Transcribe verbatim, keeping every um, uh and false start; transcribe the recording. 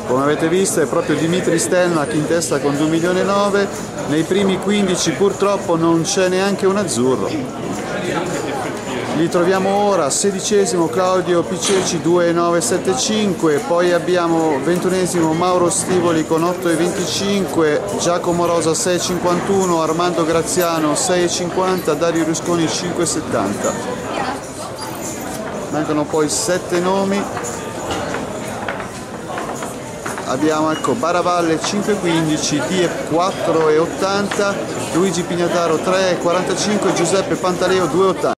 Come avete visto è proprio Dimitri Stelmach in testa con due milioni e nove, nei primi quindici purtroppo non c'è neanche un azzurro. Li troviamo ora sedicesimo Claudio Piceci due virgola nove sette cinque, poi abbiamo ventunesimo Mauro Stivoli con otto virgola venticinque, Giacomo Rosa sei virgola cinquantuno, Armando Graziano sei virgola cinquanta, Dario Rusconi cinque virgola settanta. Mancano poi sette nomi. Abbiamo ecco Baravalle cinque virgola quindici, Die quattro virgola ottanta, Luigi Pignataro tre virgola quarantacinque, Giuseppe Pantaleo due virgola ottanta.